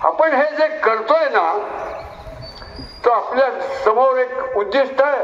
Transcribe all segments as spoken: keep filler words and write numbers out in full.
आपण हे जे करतोय ना, तो आपल्या समोर एक उद्दिष्ट आहे.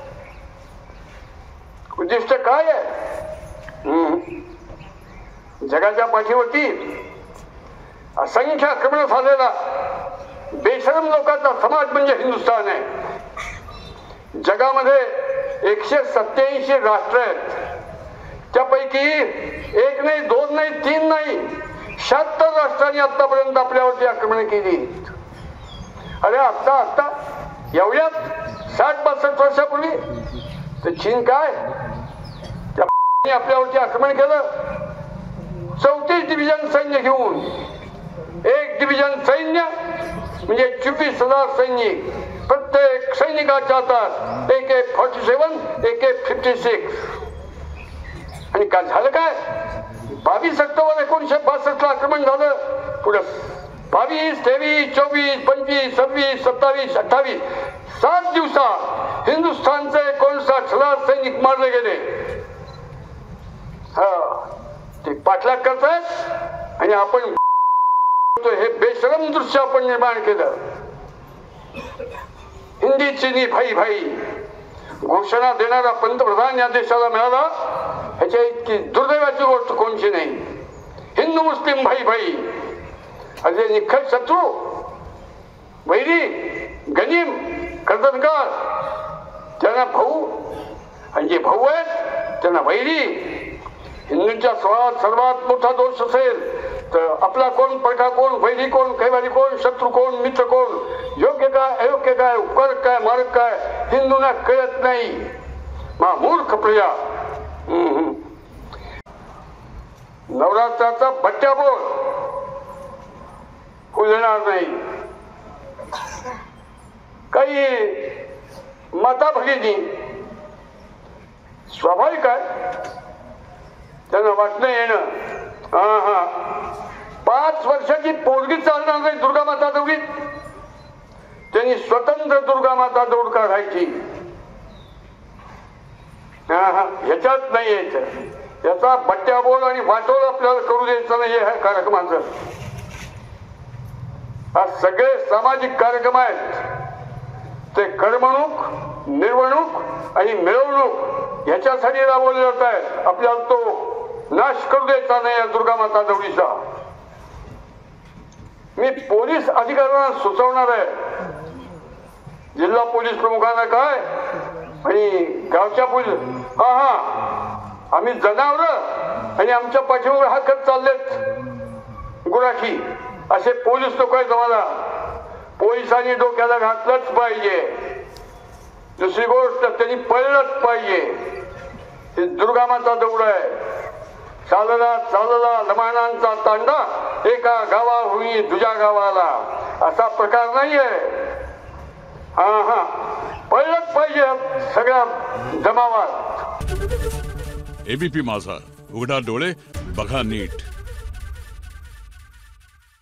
उद्दिष्ट काय आहे? जगाच्या पाठीवरती असंख्य आक्रमण झालेला बेशरम लोकांचा समाज म्हणजे हिंदुस्थान आहे. जगामध्ये एकशे सत्याऐंशी राष्ट्र आहेत. त्यापैकी एक नाही, दोन नाही, तीन नाही, शहात्तर राष्ट्रांनी आतापर्यंत आपल्यावरती आक्रमण केली. अरे आता आता एवढ्यात साठ बासष्ट वर्षापूर्वी तर चीन काय त्या आपल्यावरती आक्रमण केलं. चौतीस डिव्हिजन सैन्य घेऊन, एक डिव्हिजन सैन्य म्हणजे चोवीस हजार सैनिक, प्रत्येक सैनिकाच्या हातात एक एक फॉर्टी सेवन एक एक फिफ्टी सिक्स. आणि काय झालं? काय बावीस ऑक्टोबर एकोणीशे बासष्ट ला आक्रमण झालं. पुढे बावीस तेवीस चोवीस पंचवीस सव्वीस सत्तावीस अठ्ठावीस सात दिवसात हिंदुस्थानचे एकोणसाठ हजार सैनिक मारले गेले. हा ते पाठलाग करतायत आणि आपण हे बेशरम दृश्य आपण निर्माण केलं. हिंदी चीनी भाई भाई घोषणा देणारा पंतप्रधान या देशाला मिळाला, ह्याच्या इतकी दुर्दैवाची गोष्ट कोणची नाही. हिंदू मुस्लिम भाई भाई असे निखळ शत्रू, वैरी, गनीम, कर्तनकार, त्यांना भाऊ, आणि जे भाऊ आहेत त्यांना वैरी. हिंदूंच्या स्वभावात सर्वात मोठा दोष असेल तर आपला कोण, परका कोण, वैरी कोण, कैवारी कोण, शत्रू कोण, मित्र कोण, योग्य काय, अयोग्य काय, उपकारक काय, मार्ग काय, हिंदूंना कळत नाही. मा मूर्ख प्रजा. नवरात्राचा बट्ट्याबोळ होऊ देणार नाही. काही माता भगिनी स्वाभाविक आहे, त्यांना वाटणं येणं, हा हा पाच वर्षाची पोरगी चालणार नाही दुर्गा माता दौडीत, त्यांनी स्वतंत्र दुर्गा माता दौड काढायची. हा हा ह्याच्यात नाही यायचं. याचा बट्ट्याबोळ आणि वाटोळ आपल्याला करू द्यायचं नाही. ह्या कार्यक्रमाचं हा सगळे सामाजिक कार्यक्रम आहेत. ते करमणूक, निर्वणूक आणि मिळवणूक ह्याच्यासाठी राबवले जात आहेत. आपल्याला तो नाश करू द्यायचा नाही या दुर्गा माता दौडीचा. मी पोलीस अधिकाऱ्यांना सुचवणार आहे, जिल्हा पोलीस प्रमुखांना काय आणि गावच्या पोलीस, हा हा आम्ही जनावर आणि आमच्या पाठीवर हाकत चाललेत गुराखी असे पोलीस लोक आहेत. आम्हाला पोलिसांनी डोक्याला घातलंच पाहिजे. दुसरी गोष्ट त्यांनी पळलंच पाहिजे. ही दुर्गा माता दौड आहे. चालला चालला लमाणांचा तांडा एका गावाहुनी दुजा गावाला असा प्रकार नाहीये. हा हा पळलंच पाहिजे सगळ्या जमावात. एबीपी माझा, उघडा डोळे बघा नीट.